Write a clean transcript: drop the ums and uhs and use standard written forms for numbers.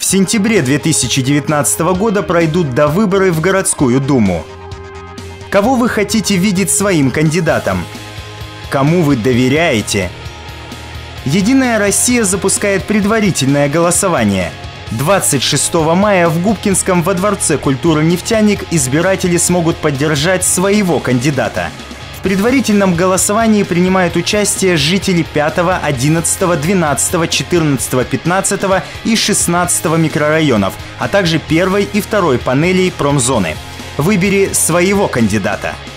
сентябре 2019 года пройдут довыборы в городскую думу. Кого вы хотите видеть своим кандидатом? Кому вы доверяете? «Единая Россия» запускает предварительное голосование. 26 мая в Губкинском во Дворце культуры «Нефтяник» избиратели смогут поддержать своего кандидата. В предварительном голосовании принимают участие жители 5, 11, 12, 14, 15 и 16 микрорайонов, а также 1 и 2 панелей промзоны. Выбери своего кандидата.